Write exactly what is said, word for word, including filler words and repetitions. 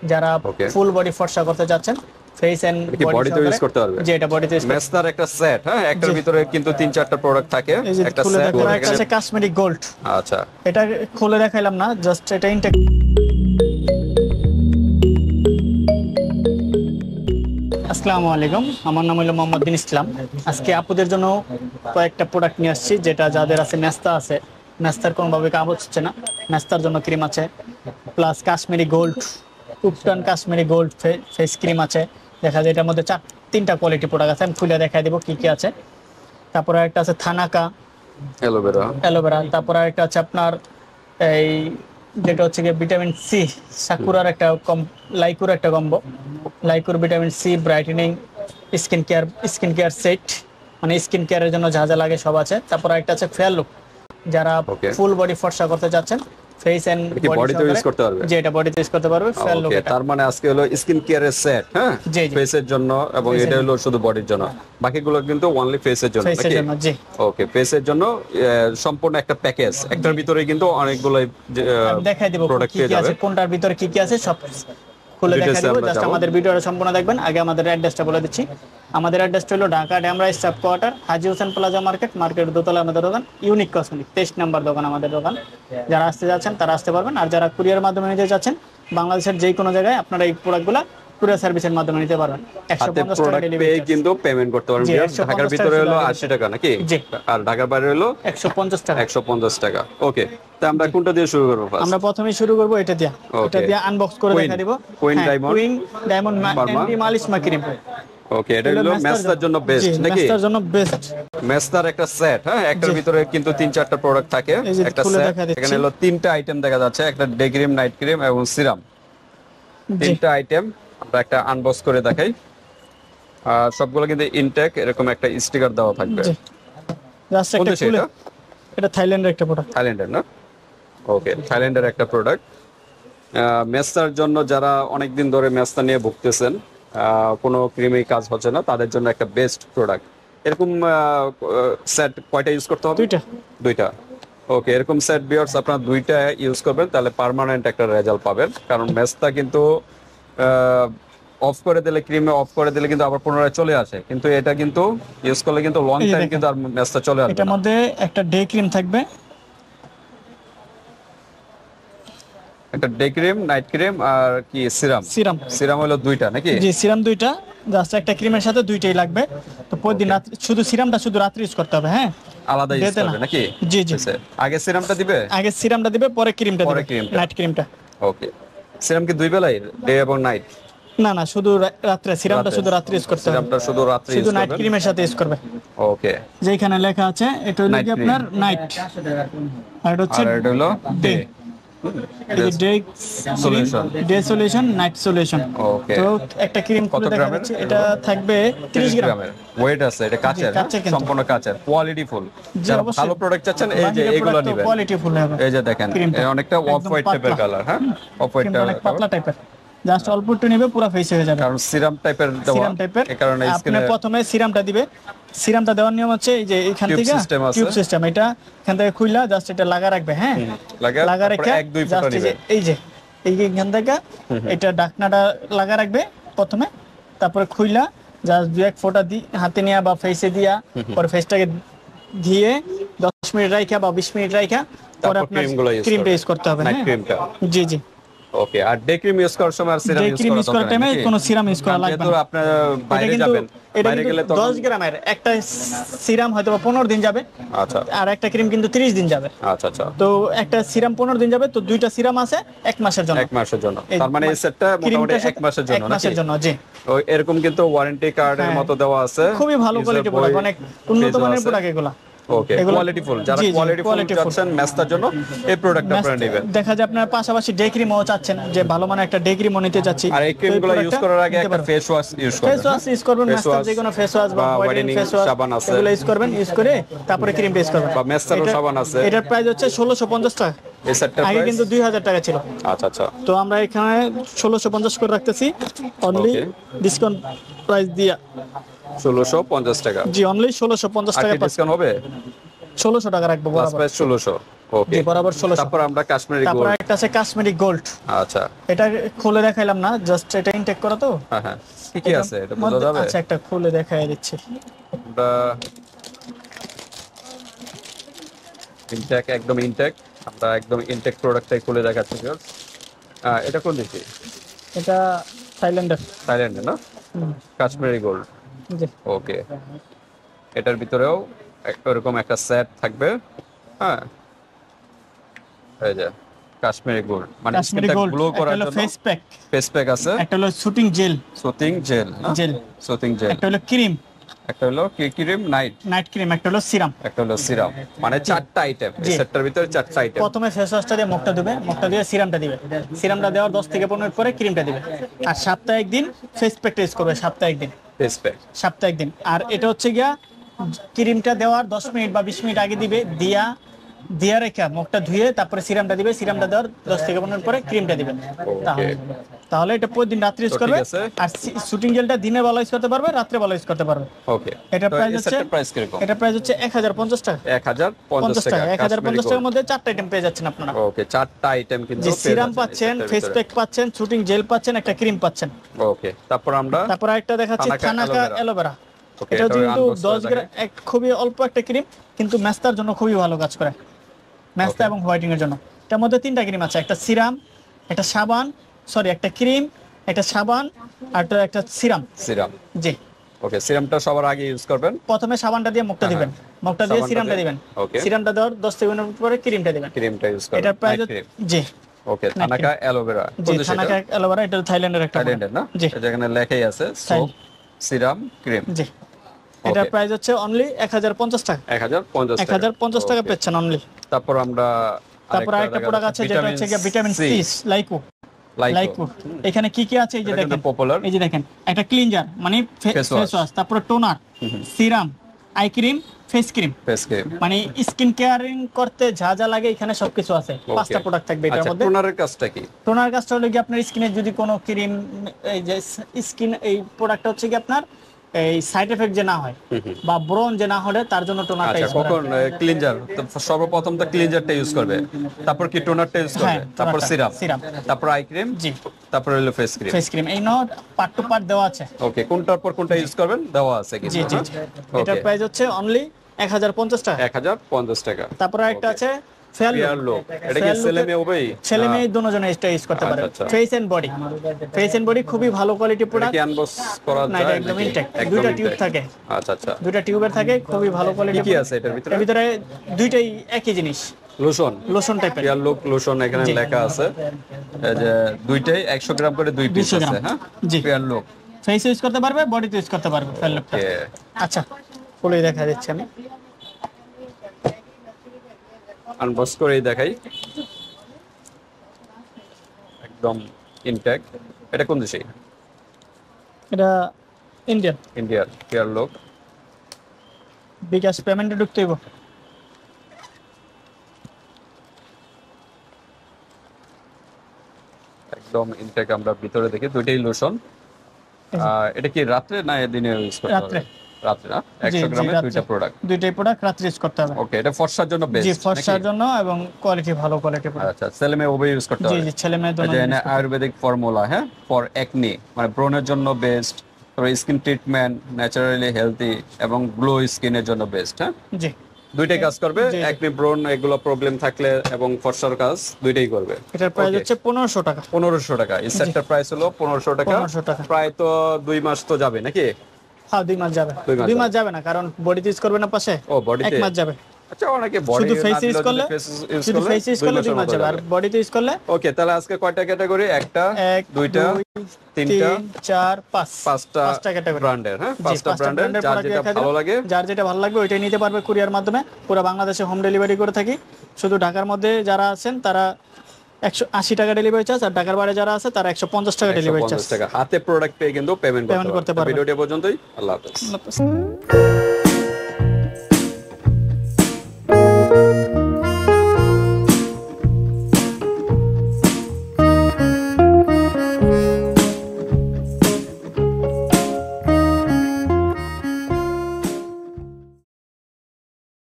যারা full body ফর্সা করতে যাচ্ছেন, ফেস এন্ড বডি তো ইউজ করতে পারবে। জি, এটা বডিতে ইউজ করতে। মেসনার একটা সেট, হ্যাঁ, একটার ভিতরে কিন্তু তিন চারটা প্রোডাক্ট থাকে। একটা সেট, একটা আছে কাশ্মীরি গোল্ড। আচ্ছা, এটা খুলে দেখাইলাম না, জাস্ট এটা ইনটেক। আসসালামু আলাইকুম, আমার নাম হলো মোহাম্মদ বিন ইসলাম। আজকে আপুদের জন্য কয়েকটা প্রোডাক্ট নিয়ে আসছি, যেটা যাদের আছে মেস্তা আছে, মেস্তার কোনোভাবে কাজ হচ্ছে না, মেস্তার জন্য ক্রিম আছে, plus Kashmiri gold, ubtan Kashmiri gold face cream আছে। দেখা যায় এটার মধ্যে চার তিনটা কোয়ালিটি প্রোডাক্ট আছে, আমি খুলে দেখাই দেবো কী কী আছে। তারপরে একটা আছে থানাকা অ্যালোভেরা অ্যালোভেরা তারপরে একটা আছে আপনার এই যেটা হচ্ছে গিয়ে ভিটামিন সি, সাকুরার একটা কম, লাইকুর একটা কম্বো, লাইকুর vitamin C brightening skin care, skin care set, মানে স্কিন কেয়ারের জন্য যা যা লাগে সব আছে। তারপর একটা আছে ফেয়ার লুক, যারা ফুল বডি ফর্সা করতে যাচ্ছেন, ফেস এন্ড বডি তো ইউজ করতে পারবে। যে এটা বডিতে ইউজ করতে পারবে ফেয়ার লুক। তার মানে আজকে হলো স্কিন কেয়ারের সেট, হ্যাঁ, ফেসের জন্য, এবং এটা হলো শুধু বডির জন্য, বাকিগুলো কিন্তু অনলি ফেসের জন্য। ফেসের জন্য, জি। ওকে, ফেসের জন্য সম্পূর্ণ একটা প্যাকেজ, একটার ভিতরে কিন্তু অনেকগুলো দেখাই দেব কি কি আছে, কোনটার ভিতরে কি কি আছে সব খুলে দেখাই দেব। জাস্ট আমাদের ভিডিওটা সম্পূর্ণ দেখবেন। আগে আমাদের অ্যাড্রেসটা বলে দিচ্ছি। আমাদের অ্যাড্রেসটা হলো Dhaka Demra staff quarter, Haji Hossain plaza market, মার্কেটের দোতলা আমাদের দোকান, ইউনিক কসমেটিক, তেইশ নাম্বার দোকান আমাদের দোকান। যারা আসতে যাচ্ছেন তারা আসতে পারবেন, আর যারা কুরিয়ার মাধ্যমে নিতে যাচ্ছেন বাংলাদেশের যে কোনো জায়গায় আপনারা এই প্রোডাক্টগুলো কুরিয়ার সার্ভিসের মাধ্যমে নিতে পারবেন। একশো পঞ্চাশ টাকা ডেলিভারি কিন্তু পেমেন্ট করতে পারবেন। ঢাকার ভিতরে হলো আশি টাকা নাকি, আর ঢাকার বাইরে হলো একশো পঞ্চাশ টাকা। একশো পঞ্চাশ টাকা। ওকে, তো আমরা কোনটা দিয়ে শুরু করব? আমরা প্রথমেই শুরু করব এটা দিয়ে। এটা দিয়ে আনবক্স করে দেখা দিব। Queen diamond, queen diamond anti melasma cream. Okay, এটা হলো মেস্তার জন্য বেস্ট নাকি? মেস্তার জন্য বেস্ট। মেস্তার একটা সেট, হ্যাঁ, একটার ভিতরে কিন্তু তিন চারটা প্রোডাক্ট থাকে। একটা সেট, এখানে হলো তিনটা আইটেম দেখা যাচ্ছে, একটা ডে ক্রিম, নাইট ক্রিম এবং সিরাম, তিনটা আইটেম। আমরা একটা আনবক্স করে দেখাই। আর সবগুলো কিন্তু ইনটেক, এরকম একটা স্টিকার দেওয়া থাকবে। জাস্ট একটা খুলে, এটা থাইল্যান্ডের একটা প্রোডাক্ট। থাইল্যান্ডের না? ওকে, থাইল্যান্ডের একটা প্রোডাক্ট। মেস্তার জন্য যারা অনেক দিন ধরে মেস্তা নিয়ে ভুগতেছেন, কোনো ক্রিমেই কাজ হচ্ছে না, তাদের জন্য একটা বেস্ট প্রোডাক্ট। এরকম সেট কয়টা ইউজ করতে হবে? দুইটা। দুইটা। ওকে, এরকম সেট ভিউয়ার্স আপনারা দুইটা ইউজ করবেন, তাহলে পার্মানেন্ট একটা রেজাল্ট পাবেন। কারণ মেস্তা কিন্তু অফ করে দিলে, ক্রিমে অফ করে দিলে কিন্তু আবার পুনরায় চলে আসে, কিন্তু এটা কিন্তু ইউজ করলে কিন্তু লং টাইম কিন্তু আর মেস্তা চলে আসবে না। এটার মধ্যে একটা ডে ক্রিম থাকবে, একটা ডে ক্রিম, নাইট ক্রিম, আর কি সিরাম। সিরাম সিরাম হলো দুইটা নাকি? জি, সিরাম দুইটা। জাস্ট একটা ক্রিমের সাথে দুইটাই লাগবে। তো প্রতিদিন রাত্রি শুধু সিরামটা শুধু রাত্রি ইউজ করতে হবে, হ্যাঁ, আলাদা ইউজ করবে নাকি? জি জি, আগে সিরামটা দিবে, আগে সিরামটা দিবে, পরে ক্রিমটা দিবে, নাইট ক্রিমটা। ওকে, সিরাম কি দুই বেলাই, ডে এবং নাইট? না না, শুধু রাত্রে, সিরামটা শুধু রাত্রে ইউজ করতে হবে। সিরামটা শুধু রাত্রে ইউজ শুধু করবেন, নাইট ক্রিমের সাথে ইউজ করবে। ওকে, যেখানে লেখা আছে এটা হলো কি আপনার নাইট, আর এটা হচ্ছে আর এটা হলো day. Day solution, day solution, night solution. Okay, তো একটা ক্রিম কত গ্রামের? এটা থাকবে তিরিশ গ্রামের ওয়েট আছে। এটা কাচের, সম্পূর্ণ কাচের, কোয়ালিটি ফুল। যারা ভালো প্রোডাক্ট চাচ্ছেন এই যে এগুলো নেবেন, কোয়ালিটি ফুল হবে। এই যে দেখেন, অনেকটা অফ হোয়াইট টাইপের কালার, হ্যাঁ, অফ হোয়াইট টাইপের, পাতলা টাইপের। জাস্ট অল্প একটু নেবে, পুরো ফেস হয়ে যাবে। কারণ সিরাম টাইপের দেওয়া, সিরাম টাইপের। এই কারণে আপনি প্রথমে সিরামটা দিবে। সিরামটা দেওয়ার নিয়ম হচ্ছে এই যে এখান থেকে টিউব সিস্টেম, এটা এখান থেকে খুইলা জাস্ট এটা লাগা রাখবে, হ্যাঁ, লাগা রেখে এক দুই ফোঁটা নেবে। এই যে এইখান থেকে এটা ঢাকনাটা লাগা রাখবে প্রথমে, তারপরে খুইলা জাস্ট দুই এক ফোঁটা দি হাতে নিয়ে বা ফেসে দিয়া, পরে ফেসটাকে দিয়ে দশ মিনিট রাখা বা বিশ মিনিট রাখা, পরে আপনার ক্রিমটা ইউজ করতে হবে, হ্যাঁ, ক্রিমটা। জি জি, ওকে। আর ডে ক্রিম ইউজ করার সময় আর সিরাম ইউজ করার টাইমে কোনো সিরাম ইউজ করা লাগবে না। তো আপনি বাইরে যাবেন, বাইরে গেলে তো দশ গ্রামের একটা সিরাম হয়তো পনেরো দিন যাবে, আচ্ছা, আর একটা ক্রিম কিন্তু তিরিশ দিন যাবে। আচ্ছা আচ্ছা, তো একটা সিরাম পনেরো দিন যাবে, তো দুইটা সিরাম আছে এক মাসের জন্য। এক মাসের জন্য, তার মানে এই সেটটা মোটামুটি এক মাসের জন্য, এক মাসের জন্য, জি। তো এরকম কিন্তু ওয়ারেন্টি কার্ডের মতো দেওয়া আছে। খুবই ভালো কোয়ালিটি প্রোডাক্ট, অনেক উন্নত মানের প্রোডাক্ট এগুলা। Okay, quality full. যারা কোয়ালিটি ফুল চাচ্ছেন মেস্তার জন্য, এই প্রোডাক্টটা আপনারা নেবেন। দেখা যায় আপনারা পাশাপাশি ডে ক্রিমও চাচ্ছেন, যে ভালো মানের একটা ডে ক্রিমও নিতে যাচ্ছি, আর এই ক্রিমগুলো ইউজ করার আগে একটা ফেস ওয়াশ ইউজ করবেন। ফেস ওয়াশ ইউজ করবেন, মেস্তার যে কোনো ফেস ওয়াশ বা হোয়াইটেনিং ফেস ওয়াশ, সাবান আছে, এগুলো ইউজ করবেন। ইউজ করে তারপরে ক্রিম ইউজ করবেন, বা মেস্তারও সাবান আছে। এটার প্রাইস হচ্ছে ষোলোশো পঞ্চাশ টাকা। এই সেটটার আগে কিন্তু দুই হাজার টাকা ছিল। আচ্ছা আচ্ছা, তো আমরা এখানে ষোলোশো পঞ্চাশ করে রাখতেছি, অনলি ডিসকাউন্ট প্রাইস দিয়া ষোলোশো পঞ্চাশ টাকা। জি, অনলি ষোলোশো পঞ্চাশ টাকা। ডিসকাউন্ট হবে? ষোলোশো টাকা রাখবো, প্লাস প্রাইস ষোলোশো। ওকে জি বরাবর ষোলোশো। তারপর আমরা কাশ্মীরি তারপর গোল্ড। একটা আছে কাশ্মীরি গোল্ড। আচ্ছা এটা খুলে দেখাইলাম না, জাস্ট এটা ইনটেক করা তো। হ্যাঁ হ্যাঁ কি কি আছে এটা বোঝা যাবে? আচ্ছা একটা খুলে দেখাই দিচ্ছি। আমরা ইনটেক একদম ইনটেক, আমরা একদম ইনটেক প্রোডাক্টটাই খুলে দেখাচ্ছি। হ্যাঁ এটা কোন দেশে? এটা থাইল্যান্ডের। থাইল্যান্ডে না? কাশ্মীরি গোল্ড। জি ওকে এটার ভিতরেও এরকম একটা সেট থাকবে। হ্যাঁ এই যে কাশ্মীরি গোল্ড, মানে কাশ্মীরি স্কিনটা গোল্ড। গ্লো একটা করার হলো জন্য ফেস প্যাক, ফেস প্যাক আছে, একটা হলো soothing gel, soothing gel gel, soothing gel, একটা হলো ক্রিম, একটা হলো কি ক্রিম নাইট, নাইট ক্রিম, একটা হলো সিরাম, একটা হলো সিরাম। মানে চারটা আইটেম এই জি। সেটটার ভিতরে, চারটা আইটেম। প্রথমে ফেস ওয়াশটা দিয়ে মুখটা দিবে, মুখটা দিয়ে সিরামটা দিবে, সিরামটা দেওয়ার দশ থেকে পনেরো মিনিট পরে ক্রিমটা দিবে। আর সপ্তাহে একদিন ফেস প্যাক টেস্ট করবে, সপ্তাহে একদিন, ফেস প্যাক সপ্তাহে একদিন। আর এটা হচ্ছে গিয়া ক্রিমটা দেওয়ার দশ মিনিট বা বিশ মিনিট আগে দিবে, দিয়া দিয়া রেখে মুখটা ধুয়ে তারপরে সিরামটা দিবে, সিরামটা দেওয়ার দশ থেকে পনেরো মিনিট পরে ক্রিমটা দিবে। তাহলে তাহলে এটা প্রতিদিন রাত্রে ইউজ করবে। আর শুটিং জেলটা দিনে বেলা ইউজ করতে পারবে, রাত্রে বেলা ইউজ করতে পারবে। ওকে এটা তো প্রাইস এই হচ্ছে, সেটটার প্রাইস কিরকম? এটা প্রাইস হচ্ছে এক হাজার পঞ্চাশ টাকা। এক হাজার পঞ্চাশ টাকা। এক হাজার পঞ্চাশ টাকার মধ্যে চারটা আইটেম পেয়ে যাচ্ছেন আপনারা। ওকে চারটা আইটেম কিন্তু যে পেয়ে সিরাম যাচ্ছেন এই পাচ্ছেন, সেটটার ফেস ভিতরে। প্যাক পাচ্ছেন, শুটিং জেল পাচ্ছেন, একটা ক্রিম পাচ্ছেন। ওকে তারপর আমরা তারপর আরেকটা দেখাচ্ছি Thanaka Thanaka aloe vera. Aloe vera. Okay এটা এটা কিন্তু আনবক্স দশ করে গ্রাম, এক খুবই অল্প একটা ক্রিম, কিন্তু মেস্তার জন্য খুবই ভালো কাজ করে, মেস্তা Okay. এবং হোয়াইটিং এর জন্য। এটার মধ্যে তিনটা ক্রিম আছে, একটা সিরাম, একটা সাবান, সরি একটা ক্রিম, একটা সাবান, আর একটা- একটা সিরাম। সিরাম। জি ওকে সিরামটা সবার আগে ইউজ করবেন। প্রথমে সাবানটা দিয়ে মুখটা হ্যাঁ, দিবেন, মুখটা দিয়ে সাবানটা সিরামটা দিয়ে- দিবেন, Okay. সিরামটা দেওয়ার দশ থেকে পনেরো মিনিট পরে ক্রিমটা দিবেন। ক্রিমটা ইউজ করবেন। এটার প্রাইস নাইট ক্রিম। জি ওকে থানাকা অ্যালোভেরা। জি থানাকা অ্যালোভেরা, এটা থাইল্যান্ডের একটা থাইল্যান্ডের না? জি এটা এখানে লেখাই আছে সোপ সিরাম ক্রিম। জি এটার প্রাইস হচ্ছে অনলি এক হাজার পঞ্চাশ টাকা। এক হাজার পঞ্চাশ এক হাজার পঞ্চাশ টাকা পেচ্ছেন অনলি। তারপর আমরা তারপর আরেকটা প্রোডাক্ট আছে যেটা হচ্ছে গিয়ে ভিটামিন সি, লাইকো। লাইকো এখানে কি কি আছে এই যে দেখেন, পপুলার। এই যে দেখেন একটা ক্লিনজার মানে ফেস ওয়াশ, তারপর toner, serum, eye cream, face cream, face cream মানে স্কিন কেয়ারিং করতে যা যা লাগে এখানে সবকিছু আছে। পাঁচটা প্রোডাক্ট থাকবে এটার মধ্যে। টোনারের কাজটা কি? টোনার কাজটা হলো কি আপনার স্কিনে যদি কোনো ক্রিম, এই যে স্কিন, এই প্রোডাক্টটা হচ্ছে কি আপনার এই সাইড এফেক্ট যে না হয় বা ব্রন যে না হয় তার জন্য টোনারটা আচ্ছা ইউজ করা কখন ক্লিনজার? সর্বপ্রথম তো ক্লিনজারটা ইউজ করবে, তারপর কি টোনারটা ইউজ করবে, হ্যাঁ, তারপর টোনারটা, সিরাম, সিরাম। তারপর আই ক্রিম, জি তারপর হলো ফেস ক্রিম। Face cream. এই নোট পার্ট টু পার্ট দেওয়া আছে। ওকে কোনটার পর কোনটা ইউজ করবেন দেওয়া আছে জি কিন্তু। জি জি। এটার প্রাইস হচ্ছে অনলি এক হাজার পঞ্চাশ টাকা। এক হাজার পঞ্চাশ টাকা। তারপর একটা আছে ফেয়ার ফেয়ার লুক। এটা কি ছেলে মেয়ে উভয়ই? ছেলে মেয়ে দুজনে এটা ইউজ করতে পারে। আচ্ছা, আচ্ছা। Face and body, face and body খুবই ভালো কোয়ালিটি এটা প্রোডাক্ট। কি আনবক্স করা না, যায়? এটা একদম নাকি? ইনটেক্ট, একদম দুইটা টিউব intact? থাকে, আচ্ছা আচ্ছা। দুইটা টিউবের থাকে, খুবই ভালো কি কোয়ালিটি। কি আছে এটার ভিতরে? এর ভিতরে দুইটাই একই জিনিস, লোশন, লোশন টাইপের। ফেয়ার লুক লোশন এখানে জি। লেখা আছে। এই যে দুইটাই একশো গ্রাম করে দুই পিস দুইশো গ্রাম। আছে। হ্যাঁ জি। Fair look. ফেস ইউজ করতে পারবে, বডিতে ইউজ করতে পারবে ফেয়ার লুকটা। ওকে আচ্ছা খুলে দেখা দিচ্ছি আমি। আনবক্স করেই দেখাই। একদম ইনট্যাক্ট। এটা কোন দেশে? এটা ইন্ডিয়ান। ইন্ডিয়ার ফেয়ার লুক। বিকাশ পেমেন্টে ঢুকতে হইব। একদম ইনটেক। আমরা ভিতরে দেখি দুইটাই লোশন। এটা কি রাত্রে না দিনে ইউজ করতে হবে? রাত্রে। রাত্রে না? জি, একশো জি, গ্রামের রাত্রে। দুইটা প্রোডাক্ট। দুইটাই প্রোডাক্ট রাত্রে ইউজ করতে হবে। ওকে এটা ফর্সার জন্য বেস্ট। জি ফর্সার জন্য এবং কোয়ালিটি ভালো কোয়ালিটি প্রোডাক্ট। আচ্ছা ছেলে মেয়ে উভয় ইউজ করতে জি হবে। জি ছেলে মেয়ে এই দুজনে যে use এনে করতে আয়ুর্বেদিক ফর্মুলা, হ্যাঁ, ফর একনি, মানে ব্রণের জন্য বেস্ট, তারপর স্কিন ট্রিটমেন্ট, ন্যাচারালি হেলদি এবং গ্লো স্কিনের জন্য বেস্ট। হ্যাঁ হবে। জি দুইটাই কাজ করবে, জি, জি। একনি ব্রণ এগুলো প্রবলেম থাকলে এবং ফর্সার কাজ দুইটাই করবে। এটার প্রাইস Okay. হচ্ছে পনেরোশো টাকা। পনেরোশো টাকা। এই সেটটার প্রাইস হলো পনেরোশো টাকা। পনেরোশো টাকা। প্রায় তো দুই মাস তো যাবে নাকি? হ্যাঁ দুই মাস যাবে। দুই মাস দুই মাস যাবে না, কারণ বডিতে ইউজ করবে না পাশে। ও বডিতে এক মাস যাবে। আচ্ছা অনেকে বডি শুধু ফেস ইউজ করলে, শুধু ফেস ইউজ করলে দুই মাস যাবে, আর বডিতে ইউজ করলে ওকে তাহলে আজকে কয়টা ক্যাটাগরি? একটা, এক, দুইটা, দুই, তিনটা, তিন, চার, পাঁচ, পাঁচটা পাঁচটা ক্যাটাগরি ব্র্যান্ডের। হ্যাঁ জি, পাঁচটা পাঁচটা ব্র্যান্ডের, brand এর যার product যেটা দেখা ভালো দিলাম। লাগে যার যেটা ভালো লাগবে ওইটাই নিতে পারবে কুরিয়ার মাধ্যমে। পুরো বাংলাদেশে হোম ডেলিভারি করে থাকি। শুধু ঢাকার মধ্যে যারা আছেন তারা একশো আশি টাকা ডেলিভারি চার্জ, আর ঢাকার বাইরে যারা আছে তারা একশো পঞ্চাশ টাকা ডেলিভারি চার্জ। একশো পঞ্চাশ টাকা হাতে প্রোডাক্ট পেয়ে কিন্তু পেমেন্ট Payment করতে করতে পারবে। পারবে। ভিডিওটি পর্যন্তই। আল্লাহ হাফেজ। আল্লাহ হাফেজ।